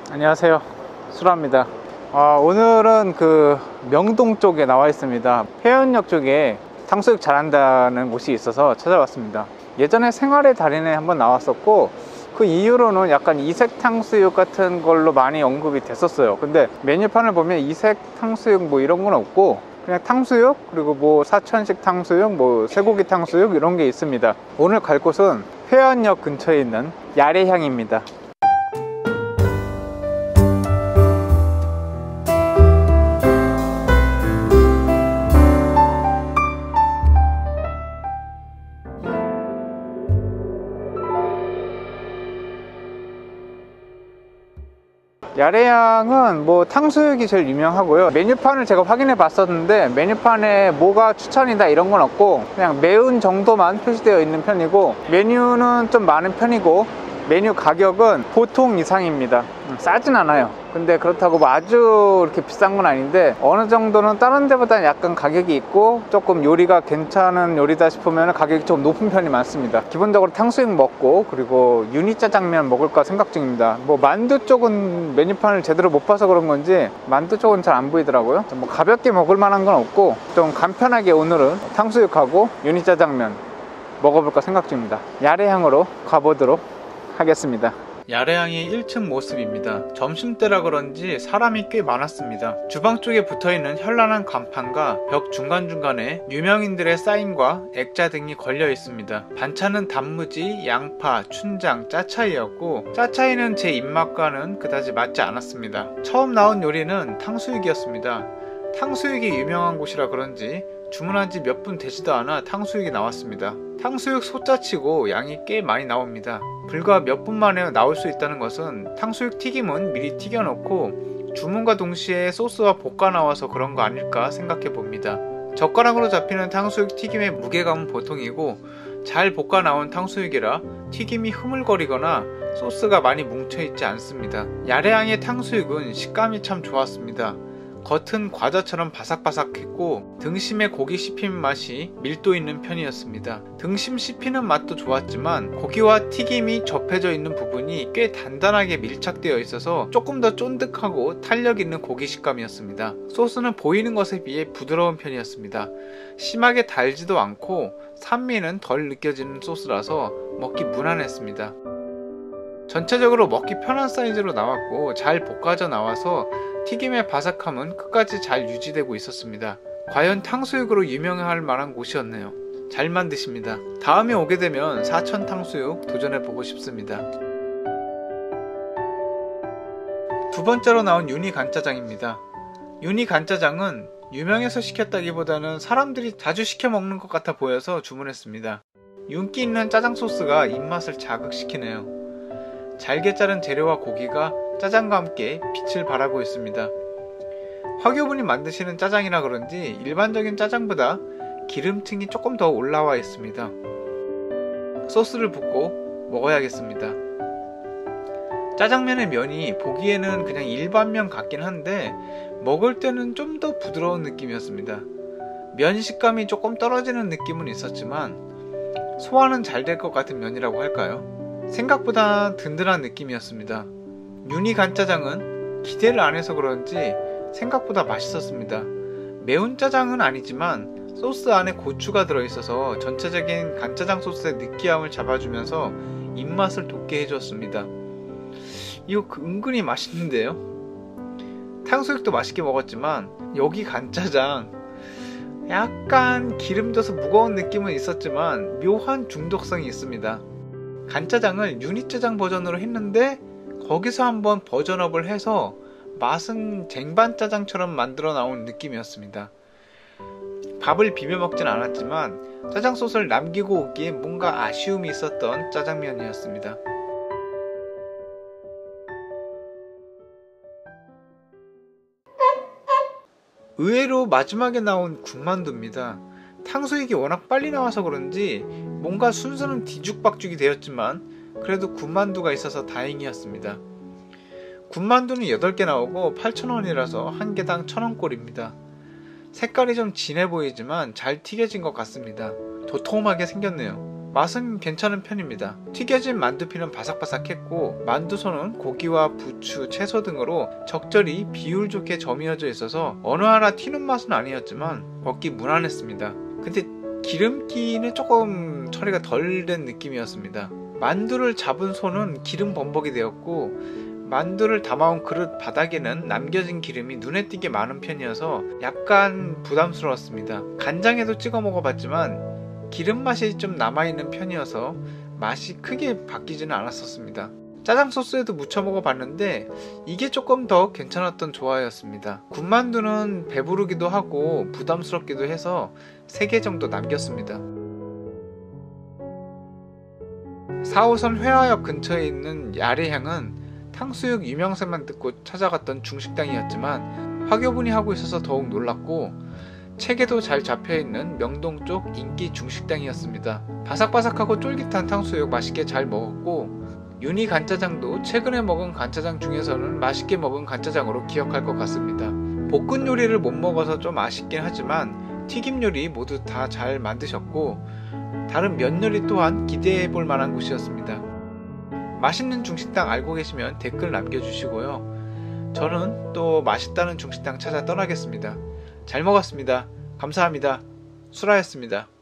안녕하세요, 수라입니다. 오늘은 그 명동 쪽에 나와 있습니다. 회원역 쪽에 탕수육 잘한다는 곳이 있어서 찾아왔습니다. 예전에 생활의 달인에 한번 나왔었고, 그 이후로는 약간 이색 탕수육 같은 걸로 많이 언급이 됐었어요. 근데 메뉴판을 보면 이색 탕수육 뭐 이런 건 없고 그냥 탕수육, 그리고 뭐 사천식 탕수육, 뭐 쇠고기 탕수육 이런 게 있습니다. 오늘 갈 곳은 회원역 근처에 있는 야래향입니다. 야래향은 뭐 탕수육이 제일 유명하고요. 메뉴판을 제가 확인해 봤었는데 메뉴판에 뭐가 추천이다 이런 건 없고 그냥 매운 정도만 표시되어 있는 편이고, 메뉴는 좀 많은 편이고 메뉴 가격은 보통 이상입니다. 싸진 않아요. 근데 그렇다고 뭐 아주 이렇게 비싼 건 아닌데 어느 정도는 다른 데보다 약간 가격이 있고, 조금 요리가 괜찮은 요리다 싶으면 가격이 좀 높은 편이 많습니다. 기본적으로 탕수육 먹고 그리고 유니짜장면 먹을까 생각 중입니다. 뭐 만두 쪽은 메뉴판을 제대로 못 봐서 그런 건지 만두 쪽은 잘 안 보이더라고요. 뭐 가볍게 먹을 만한 건 없고 좀 간편하게 오늘은 탕수육하고 유니짜장면 먹어볼까 생각 중입니다. 야래향으로 가보도록 하겠습니다. 야래향의 1층 모습입니다. 점심때라 그런지 사람이 꽤 많았습니다. 주방 쪽에 붙어있는 현란한 간판과 벽 중간중간에 유명인들의 사인과 액자 등이 걸려 있습니다. 반찬은 단무지, 양파, 춘장, 짜차이였고 짜차이는 제 입맛과는 그다지 맞지 않았습니다. 처음 나온 요리는 탕수육이었습니다. 탕수육이 유명한 곳이라 그런지 주문한 지 몇 분 되지도 않아 탕수육이 나왔습니다. 탕수육 소짜치고 양이 꽤 많이 나옵니다. 불과 몇 분 만에 나올 수 있다는 것은 탕수육 튀김은 미리 튀겨놓고 주문과 동시에 소스와 볶아 나와서 그런 거 아닐까 생각해 봅니다. 젓가락으로 잡히는 탕수육 튀김의 무게감은 보통이고 잘 볶아 나온 탕수육이라 튀김이 흐물거리거나 소스가 많이 뭉쳐있지 않습니다. 야래향의 탕수육은 식감이 참 좋았습니다. 겉은 과자처럼 바삭바삭했고 등심에 고기 씹히는 맛이 밀도 있는 편이었습니다. 등심 씹히는 맛도 좋았지만 고기와 튀김이 접해져 있는 부분이 꽤 단단하게 밀착되어 있어서 조금 더 쫀득하고 탄력 있는 고기 식감이었습니다. 소스는 보이는 것에 비해 부드러운 편이었습니다. 심하게 달지도 않고 산미는 덜 느껴지는 소스라서 먹기 무난했습니다. 전체적으로 먹기 편한 사이즈로 나왔고 잘 볶아져 나와서 튀김의 바삭함은 끝까지 잘 유지되고 있었습니다. 과연 탕수육으로 유명할 만한 곳이었네요. 잘 만드십니다. 다음에 오게 되면 사천 탕수육 도전해보고 싶습니다. 두 번째로 나온 유니 간짜장입니다. 유니 간짜장은 유명해서 시켰다기보다는 사람들이 자주 시켜 먹는 것 같아 보여서 주문했습니다. 윤기 있는 짜장 소스가 입맛을 자극시키네요. 잘게 자른 재료와 고기가 짜장과 함께 빛을 발하고 있습니다. 화교분이 만드시는 짜장이라 그런지 일반적인 짜장보다 기름층이 조금 더 올라와 있습니다. 소스를 붓고 먹어야겠습니다. 짜장면의 면이 보기에는 그냥 일반 면 같긴 한데 먹을 때는 좀 더 부드러운 느낌이었습니다. 면 식감이 조금 떨어지는 느낌은 있었지만 소화는 잘 될 것 같은 면이라고 할까요? 생각보다 든든한 느낌이었습니다. 유니 간짜장은 기대를 안 해서 그런지 생각보다 맛있었습니다. 매운 짜장은 아니지만 소스 안에 고추가 들어있어서 전체적인 간짜장 소스의 느끼함을 잡아주면서 입맛을 돋게 해줬습니다. 이거 은근히 맛있는데요? 탕수육도 맛있게 먹었지만 여기 간짜장 약간 기름져서 무거운 느낌은 있었지만 묘한 중독성이 있습니다. 간짜장을 유니짜장 버전으로 했는데 거기서 한번 버전업을 해서 맛은 쟁반짜장처럼 만들어 나온 느낌이었습니다. 밥을 비벼 먹진 않았지만 짜장 소스를 남기고 오기에 뭔가 아쉬움이 있었던 짜장면이었습니다. 의외로 마지막에 나온 군만두입니다. 탕수육이 워낙 빨리 나와서 그런지 뭔가 순서는 뒤죽박죽이 되었지만 그래도 군만두가 있어서 다행이었습니다. 군만두는 8개 나오고 8,000원이라서 한 개당 1,000원꼴입니다. 색깔이 좀 진해 보이지만 잘 튀겨진 것 같습니다. 도톰하게 생겼네요. 맛은 괜찮은 편입니다. 튀겨진 만두피는 바삭바삭했고 만두소는 고기와 부추, 채소 등으로 적절히 비율 좋게 저미어져 있어서 어느 하나 튀는 맛은 아니었지만 먹기 무난했습니다. 근데 기름기는 조금 처리가 덜 된 느낌이었습니다. 만두를 잡은 손은 기름 범벅이 되었고 만두를 담아온 그릇 바닥에는 남겨진 기름이 눈에 띄게 많은 편이어서 약간 부담스러웠습니다. 간장에도 찍어 먹어봤지만 기름 맛이 좀 남아있는 편이어서 맛이 크게 바뀌지는 않았었습니다. 짜장 소스에도 무쳐 먹어봤는데 이게 조금 더 괜찮았던 조화였습니다. 군만두는 배부르기도 하고 부담스럽기도 해서 3개 정도 남겼습니다. 4호선 회화역 근처에 있는 야래향은 탕수육 유명세만 듣고 찾아갔던 중식당이었지만 화교분이 하고 있어서 더욱 놀랐고 책에도 잘 잡혀있는 명동 쪽 인기 중식당이었습니다. 바삭바삭하고 쫄깃한 탕수육 맛있게 잘 먹었고 유니 간짜장도 최근에 먹은 간짜장 중에서는 맛있게 먹은 간짜장으로 기억할 것 같습니다. 볶은 요리를 못 먹어서 좀 아쉽긴 하지만 튀김 요리 모두 다 잘 만드셨고 다른 면 요리 또한 기대해 볼 만한 곳이었습니다. 맛있는 중식당 알고 계시면 댓글 남겨주시고요. 저는 또 맛있다는 중식당 찾아 떠나겠습니다. 잘 먹었습니다. 감사합니다. 수라였습니다.